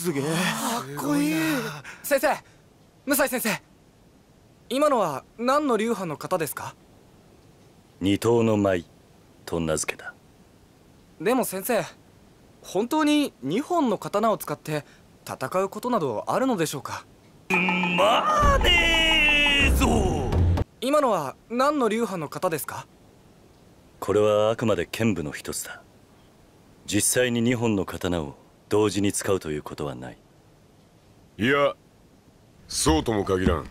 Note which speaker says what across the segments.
Speaker 1: すげえ。かっこいい。
Speaker 2: 先生、無才先生、今のは何の流派の方ですか？
Speaker 3: 二頭の舞と名付けた。
Speaker 2: でも先生、本当に2本の刀を使って戦うことなどあるのでしょうか？
Speaker 3: まあねーぞ。
Speaker 2: 今のは何の流派の方ですか？
Speaker 3: これはあくまで剣舞の一つだ。実際に2本の刀を同時に使うということはない。
Speaker 4: いや、そうとも限らん。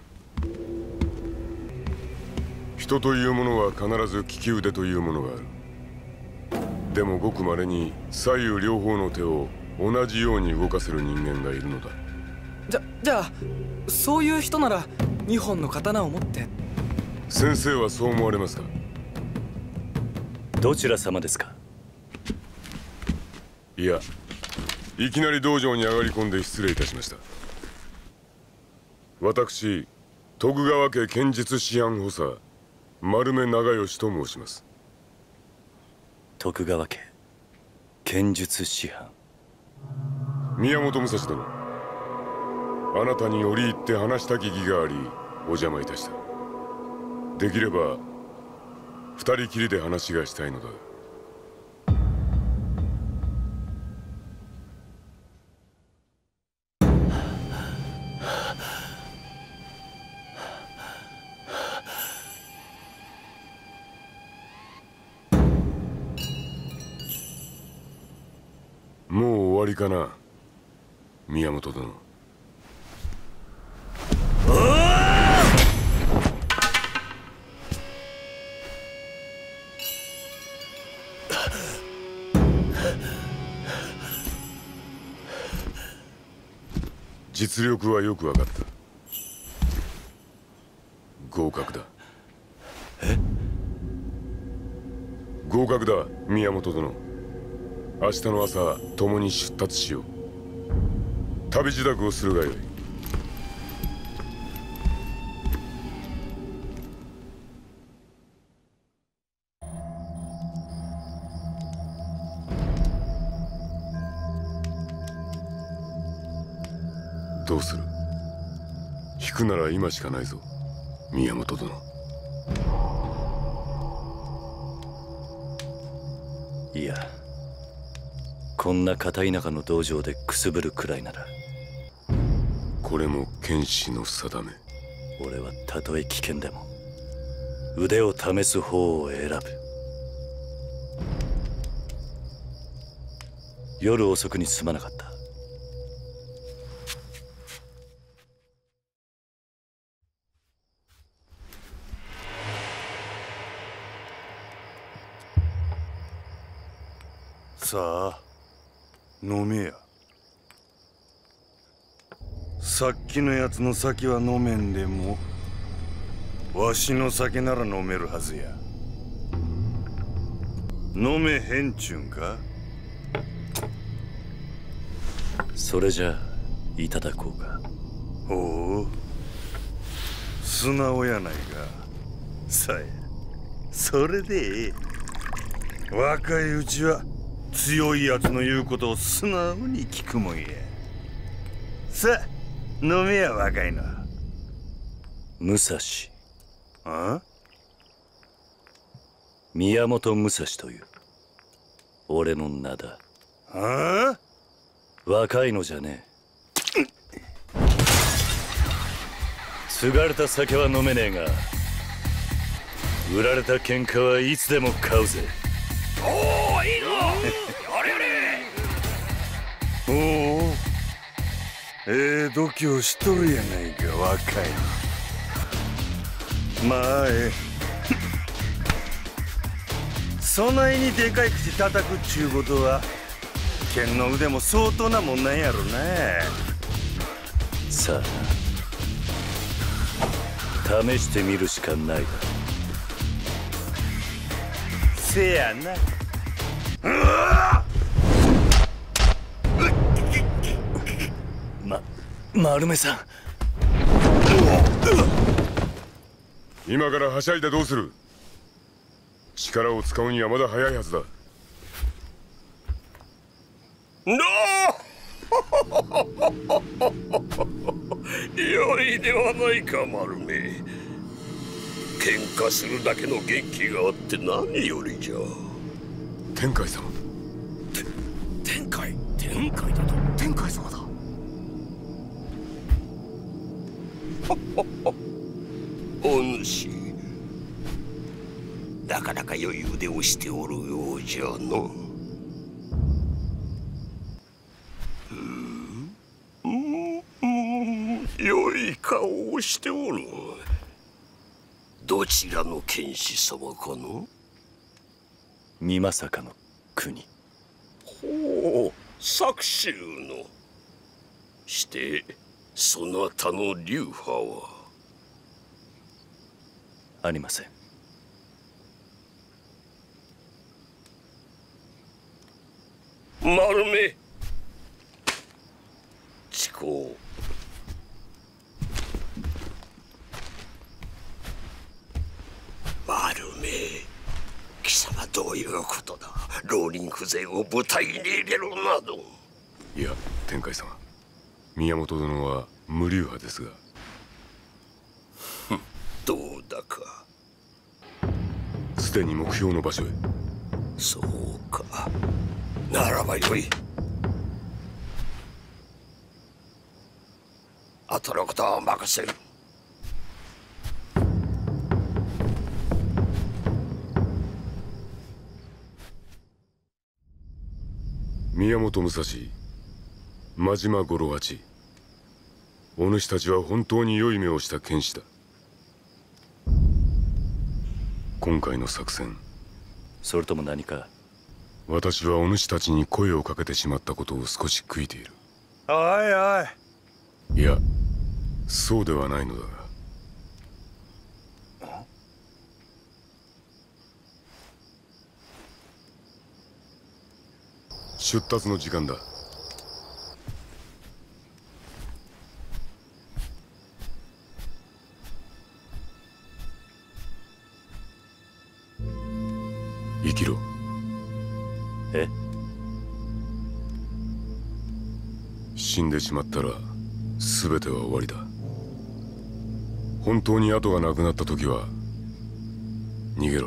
Speaker 4: 人というものは必ず利き腕というものがある。でもごくまれに左右両方の手を同じように動かせる人間がいるのだ。
Speaker 2: じゃあそういう人なら2本の刀を持って。
Speaker 4: 先生はそう思われますか？
Speaker 3: どちら様ですか？
Speaker 4: いや、いきなり道場に上がり込んで失礼いたしました。私、徳川家剣術師範補佐丸目長吉と申します。
Speaker 3: 徳川家剣術師範。
Speaker 4: 宮本武蔵殿、あなたに折り入って話したき儀がありお邪魔いたした。できれば二人きりで話がしたいのだ。もう終わりかな、宮本殿。実力はよく分かった。合格だ。
Speaker 3: え？
Speaker 4: 合格だ、宮本殿。明日の朝共に出立しよう。旅支度をするがよい。どうする？引くなら今しかないぞ、宮本殿。
Speaker 3: いや、こんな片田舎の道場でくすぶるくらいなら。
Speaker 4: これも剣士の定め。
Speaker 3: 俺はたとえ危険でも腕を試す方を選ぶ。夜遅くにすまなかった。
Speaker 1: さあ飲めや。さっきのやつの酒は飲めんでもわしの酒なら飲めるはずや。飲めへんちゅんか？
Speaker 3: それじゃあいただこうか。
Speaker 1: ほう、素直やないか。さや、それでええ。若いうちは強いやつの言うことを素直に聞くもんや。さあ飲めや、若いの。
Speaker 3: 武蔵。
Speaker 1: あ？
Speaker 3: 宮本武蔵という俺の名だ。
Speaker 1: あ？
Speaker 3: 若いのじゃねえ。継がれた酒は飲めねえが売られた喧嘩はいつでも買うぜ。
Speaker 5: おお、いいぞ。やれやれ。
Speaker 1: おお、度胸しとるやないか、若い。まあそないにでかい口叩くっちゅうことは剣の腕も相当なもんなんやろな。
Speaker 3: さあ試してみるしかないだ。
Speaker 1: せやな。
Speaker 3: 丸目さん。
Speaker 4: 今からはしゃいでどうする？力を使うにはまだ早いはずだ。
Speaker 5: の良いではないか、丸目。喧嘩するだけの元気があって何よりじゃ。
Speaker 4: 天海様。
Speaker 5: 天海だと。
Speaker 2: 天海様だ。
Speaker 5: お主、なかなか良い腕をしておるようじゃの。良い顔をしておる。どちらの剣士様かの？
Speaker 3: 美作の国。
Speaker 5: ほう、朔州の。してそなたの流派は？
Speaker 3: ありません。
Speaker 5: 丸目、遅行。丸目、貴様どういうことだ。浪人風情を舞台に入れるなど。
Speaker 4: いや、天海様、宮本殿は無流派ですが。
Speaker 5: どうだか。
Speaker 4: すでに目標の場所へ。
Speaker 5: そうか。ならばよい。後のことは任せる。
Speaker 4: 宮本武蔵、真島五郎八、お主たちは本当に良い目をした剣士だ。今回の作戦、
Speaker 3: それとも何か？
Speaker 4: 私はお主たちに声をかけてしまったことを少し悔いている。
Speaker 1: おいおい。
Speaker 4: いや、そうではないのだが。出立の時間だ。生きろ。
Speaker 3: え？
Speaker 4: 死んでしまったら全ては終わりだ。本当に後がなくなった時は逃げろ。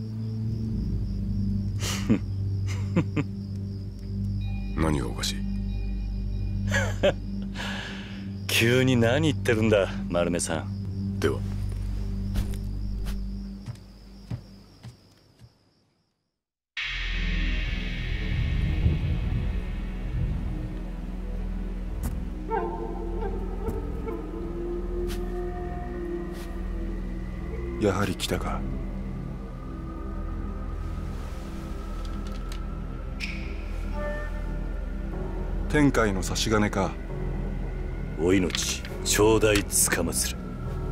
Speaker 4: 何がおかしい？
Speaker 3: 急に何言ってるんだ、丸目さん。
Speaker 4: では。
Speaker 6: やはり来たか。天海の差し金か。
Speaker 3: お命頂戴つかまつる。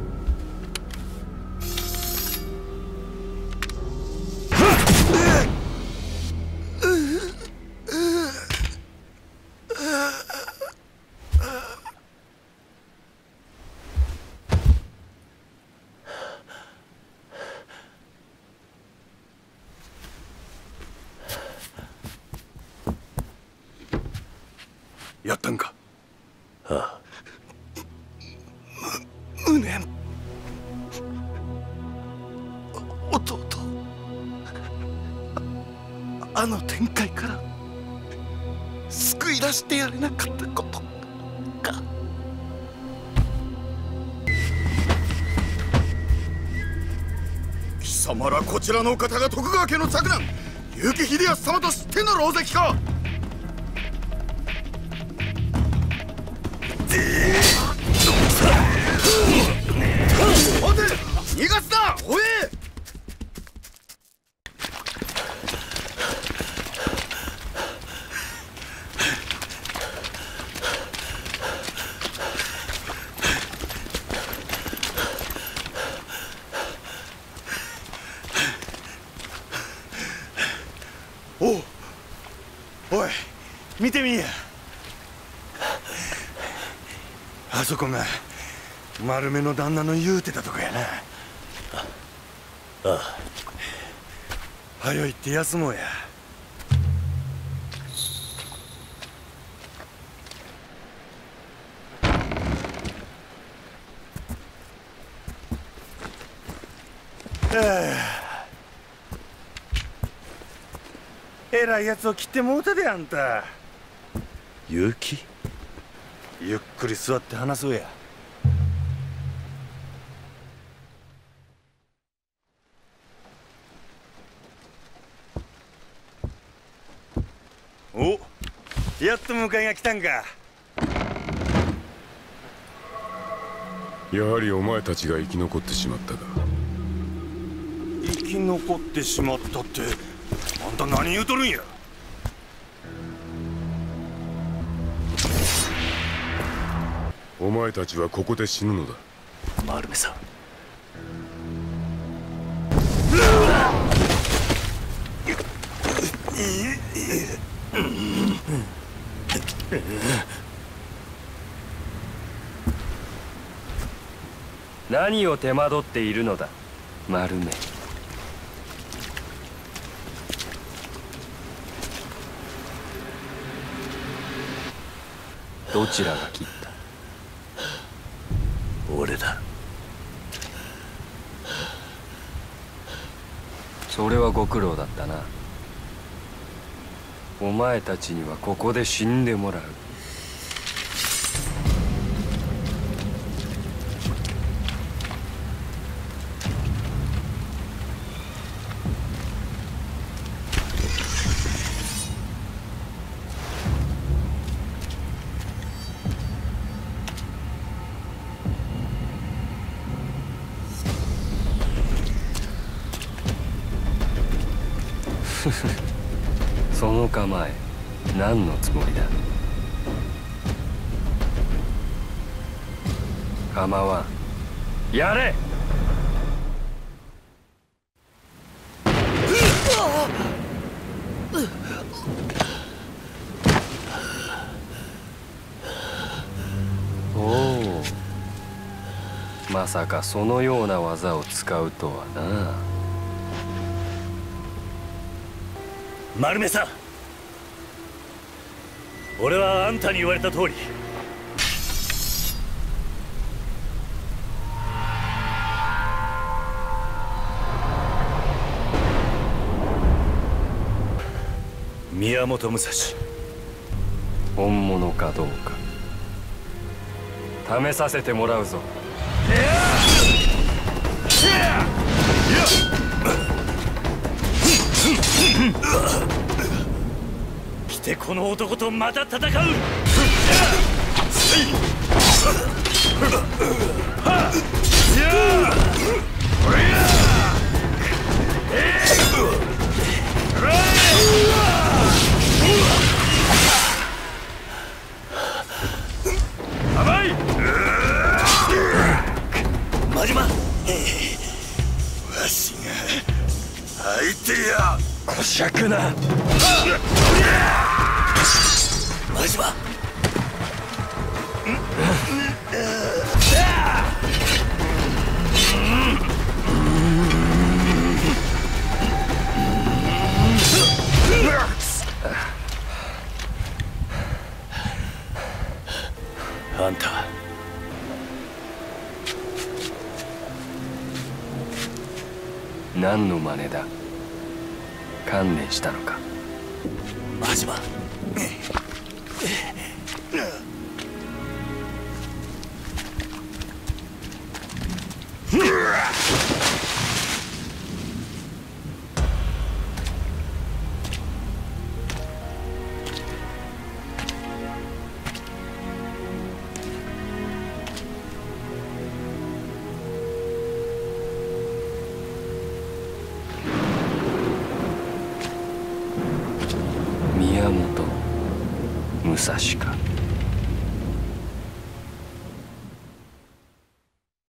Speaker 6: やったんか。
Speaker 3: ああ。
Speaker 6: 無念。弟、あの展開から救い出してやれなかったことか。
Speaker 1: 貴様らこちらのお方が徳川家の嫡男結城秀康様と知っての狼藉か。待て、逃がすな、おえ。おい、見てみいや。あそこが丸目の旦那の言うてたとこやな。
Speaker 3: ああ。
Speaker 1: はよ行って休もうや。 えらいやつを切ってもうたであんた。
Speaker 3: 勇気？
Speaker 1: ゆっくり座って話そうや。お、やっと迎えが来たんか。
Speaker 4: やはりお前たちが生き残ってしまったか。
Speaker 1: 生き残ってしまったって、あんた何言うとるんや。
Speaker 4: お前たちはここで死ぬのだ。
Speaker 3: 丸目さん。
Speaker 7: 何を手間取っているのだ、丸目。どちらが切った？
Speaker 3: 俺だ。
Speaker 7: それはご苦労だったな。お前たちにはここで死んでもらう。その構え、何のつもりだ？構わん。やれ！おお、まさかそのような技を使うとはな。
Speaker 3: 丸目さん、俺はあんたに言われた通り宮本武蔵
Speaker 7: 本物かどうか試させてもらうぞ。
Speaker 3: 来てこの男とまた戦う。
Speaker 1: 真島、わしが相手や。
Speaker 7: こしゃくな。
Speaker 1: 真島、
Speaker 3: あんた
Speaker 7: 何の真似だ？観念したのか？
Speaker 1: 真島、
Speaker 7: 宮本武蔵か。